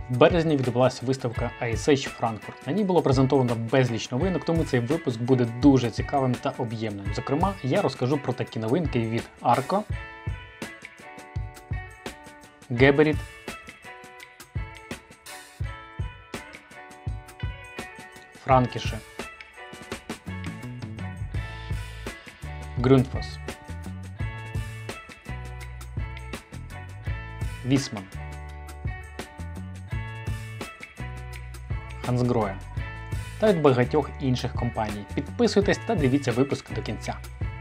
В березні відбулася виставка ISH Frankfurt. На ній було презентовано безліч новинок, тому цей випуск буде дуже цікавим та об'ємним. Зокрема, я розкажу про такі новинки від Arco, Geberit, Fränkische, Grundfos, Wiesmann, Hansgrohe та від багатьох інших компаній. Підписуйтесь та дивіться випуск до кінця.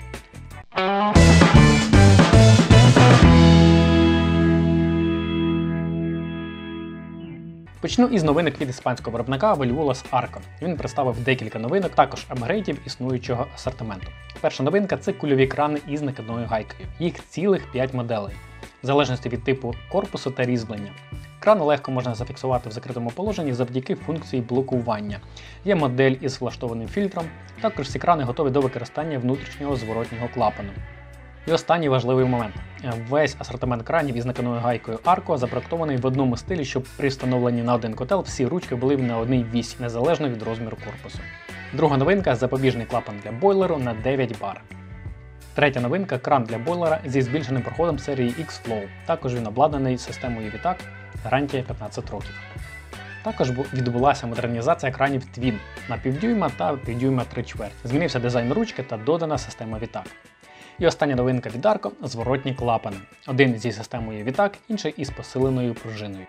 Почну із новинок від іспанського виробника Volvulos Arco. Він представив декілька новинок, також апгрейдів існуючого асортименту. Перша новинка – це кульові крани із накидною гайкою. Їх цілих 5 моделей, в залежності від типу корпусу та різьблення. Кран легко можна зафіксувати в закритому положенні завдяки функції блокування. Є модель із влаштованим фільтром, також ці крани готові до використання внутрішнього зворотнього клапану. І останній важливий момент. Весь асортимент кранів із накидною гайкою Arco запроектований в одному стилі, щоб при встановленні на один котел всі ручки були на одній вісі, незалежно від розміру корпусу. Друга новинка – запобіжний клапан для бойлеру на 9 бар. Третя новинка – кран для бойлера зі збільшеним проходом серії X-Flow. Також він обладнаний системою VITAC, гарантія 15 років. Також відбулася модернізація кранів Twin на півдюйма та півдюйма 3/4. Змінився дизайн ручки та додана система VITAC. І остання новинка від Arco – зворотні клапани. Один зі системою VITAC, інший із посиленою пружиною.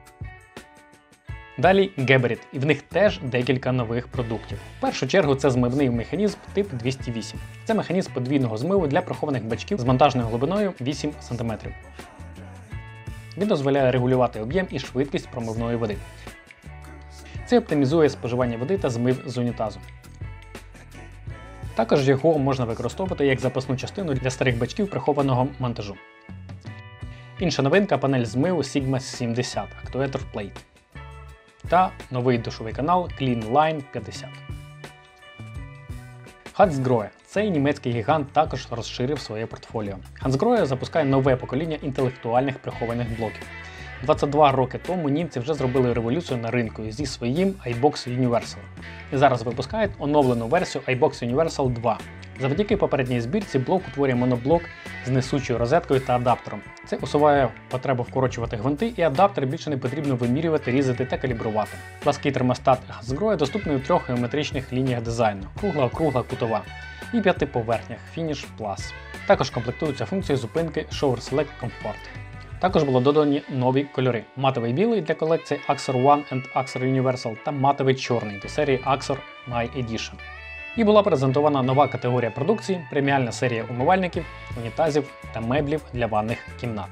Далі Geberit, і в них теж декілька нових продуктів. В першу чергу це змивний механізм тип 208. Це механізм подвійного змиву для прихованих бачків з монтажною глибиною 8 см. Він дозволяє регулювати об'єм і швидкість промивної води. Це оптимізує споживання води та змив з унітазу. Також його можна використовувати як запасну частину для старих бачків прихованого монтажу. Інша новинка – панель змиву Sigma 70 Actuator Plate та новий душовий канал Clean Line 50. Hansgrohe – цей німецький гігант також розширив своє портфоліо. Hansgrohe запускає нове покоління інтелектуальних прихованих блоків. 22 роки тому німці вже зробили революцію на ринку зі своїм iBox Universal. І зараз випускають оновлену версію iBox Universal 2. Завдяки попередній збірці блок утворює моноблок з несучою розеткою та адаптером. Це усуває потребу вкорочувати гвинти, і адаптер більше не потрібно вимірювати, різати та калібрувати. Плаский термостат Hansgrohe доступний у 3 геометричних лініях дизайну – кругла, округла, кутова і 5 поверхнях Finish Plus. Також комплектуються функцією зупинки Shower Select Comfort. Також було додані нові кольори – матовий білий для колекції Axor One and Axor Universal та матовий чорний до серії Axor My Edition. І була презентована нова категорія продукції – преміальна серія умивальників, унітазів та меблів для ванних кімнат.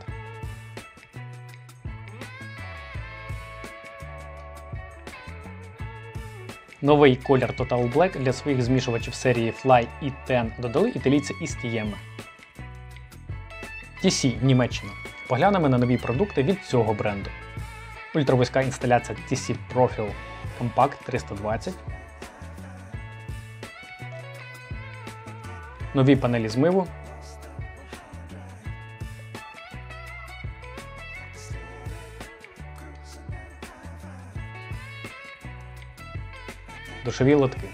Новий колір Total Black для своїх змішувачів серії Fly і Ten додали італійці із Tieme. TC Німеччина. Поглянемо на нові продукти від цього бренду. Ультравузька інсталяція TC Profil Compact 320. Нові панелі змиву. Душові лотки.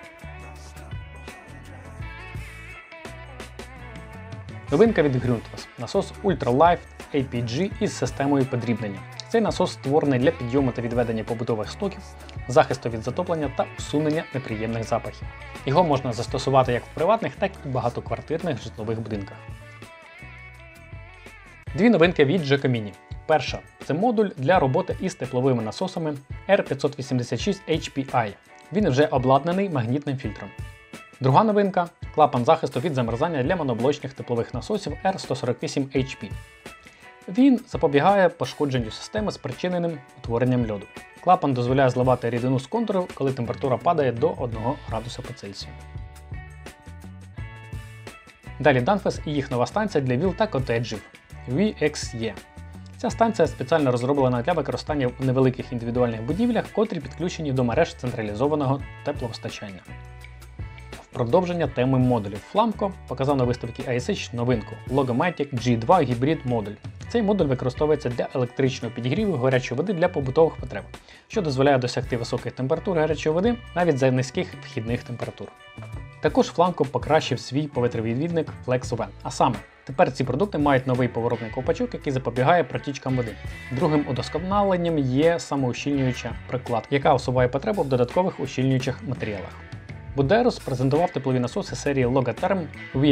Новинка від Grundfos. Насос Ultralife APG із системою подрібнення. Цей насос створений для підйому та відведення побутових стоків, захисту від затоплення та усунення неприємних запахів. Його можна застосувати як в приватних, так і в багатоквартирних житлових будинках. Дві новинки від Giacomini. Перша – це модуль для роботи із тепловими насосами R586 HPI. Він вже обладнаний магнітним фільтром. Друга новинка – клапан захисту від замерзання для моноблочних теплових насосів R148 HP. Він запобігає пошкодженню системи, спричиненим утворенням льоду. Клапан дозволяє зливати рідину з контуру, коли температура падає до 1 градуса по Цельсію. Далі Danfoss і їх нова станція для віл та котеджів VXE. Ця станція спеціально розроблена для використання в невеликих індивідуальних будівлях, котрі підключені до мереж централізованого теплопостачання. В Продовження теми модулів. Flamco показав на виставці ISH новинку Logomatic G2 Hybrid модуль. Цей модуль використовується для електричного підігріву гарячої води для побутових потреб, що дозволяє досягти високих температур гарячої води навіть за низьких вхідних температур. Також Flamco покращив свій повітрявідвідник FlexOven, а саме, тепер ці продукти мають новий поворотний ковпачок, який запобігає протічкам води. Другим удосконаленням є самоущільнююча прикладка, яка усуває потребу в додаткових ущільнюючих матеріалах. Buderus презентував теплові насоси серії Logotherm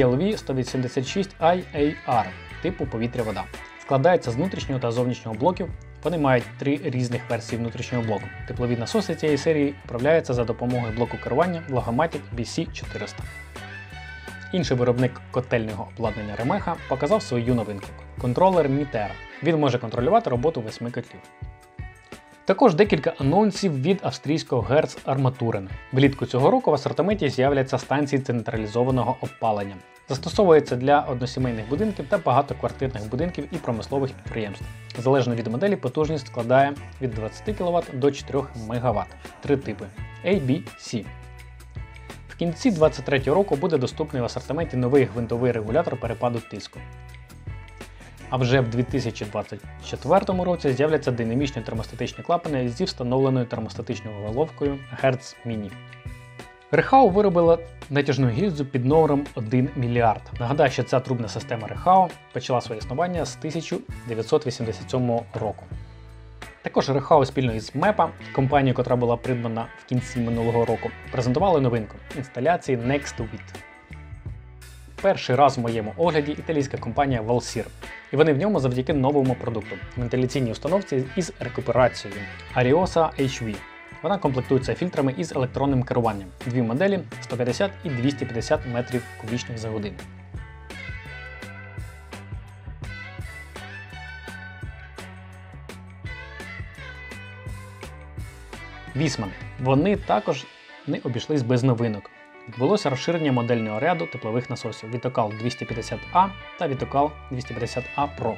VLV186IAR типу повітря-вода. Складаються з внутрішнього та зовнішнього блоків. Вони мають 3 різних версії внутрішнього блоку. Теплові насоси цієї серії управляються за допомогою блоку керування Logomatic BC400. Інший виробник котельного обладнання Remeha показав свою новинку – контролер Mitera. Він може контролювати роботу 8 котлів. Також декілька анонсів від австрійського Hertz Armaturen. Влітку цього року в асортименті з'являться станції централізованого опалення. Застосовується для односімейних будинків та багатоквартирних будинків і промислових підприємств. Залежно від моделі, потужність складає від 20 кВт до 4 МВт. 3 типи A, B, C. В кінці 2023 року буде доступний в асортименті новий гвинтовий регулятор перепаду тиску. А вже в 2024 році з'являться динамічні термостатичні клапани зі встановленою термостатичною головкою Hertz Mini. Rehau виробила натяжну гільзу під номером 1 мільярд. Нагадаю, що ця трубна система Rehau почала своє існування з 1987 року. Також Rehau спільно із MEPA, компанією, яка була придбана в кінці минулого року, презентували новинку – інсталяції NextWit. Перший раз в моєму огляді італійська компанія Valsir, і вони в ньому завдяки новому продукту – вентиляційній установці із рекуперацією Ariosa HV. Вона комплектується фільтрами із електронним керуванням. Дві моделі – 150 і 250 метрів кубічних за годину. Вісман. Вони також не обійшлись без новинок. Відбулося розширення модельного ряду теплових насосів Vitocal 250A та Vitocal 250A Pro.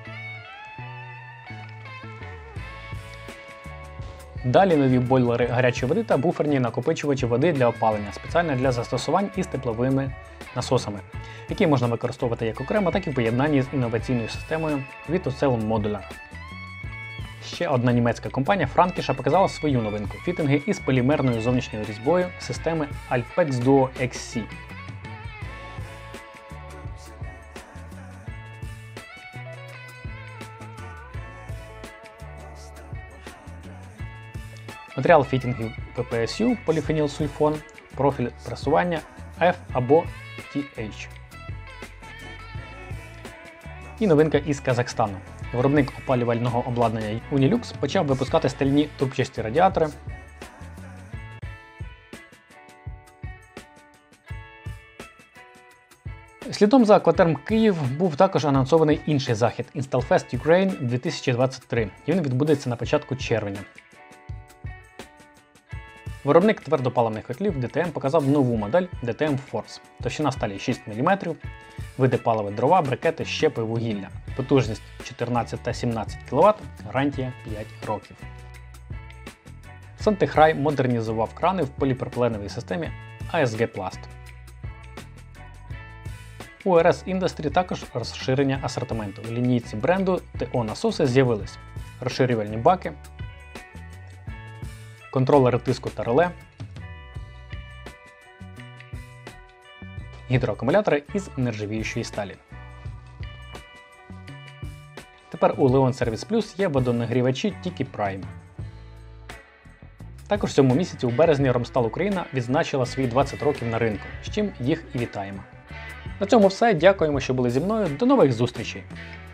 Далі нові бойлери гарячої води та буферні накопичувачі води для опалення, спеціально для застосувань із тепловими насосами, які можна використовувати як окремо, так і в поєднанні з інноваційною системою Vitocell Modular. Ще одна німецька компанія Франкіша показала свою новинку – фітинги із полімерною зовнішньою різьбою системи Alpex Duo XC. Матеріал фітінгів PPSU поліфенілсульфон, профіль пресування F або TH. І новинка із Казахстану. Виробник опалювального обладнання Unilux почав випускати стальні трубчасті радіатори. Слідом за Aquaterm Київ був також анонсований інший захід – Installfest Ukraine 2023, і він відбудеться на початку червня. Виробник твердопаливних котлів DTM показав нову модель DTM Force. Товщина сталі 6 мм, види палива дрова, брикети, щепи, вугілля. Потужність 14 та 17 кВт, гарантія 5 років. Сантехрай модернізував крани в поліпропиленовій системі ASG Plast. У RS Industry також розширення асортименту. В лінійці бренду ТО насоси з'явились розширювальні баки, контролери тиску та реле, гідроакумулятори із нержавіючої сталі. Тепер у Leon Service Plus є водонагрівачі Tiki Prime. Також в цьому місяці у березні Romstal Україна відзначила свої 20 років на ринку, з чим їх і вітаємо. На цьому все. Дякуємо, що були зі мною. До нових зустрічей!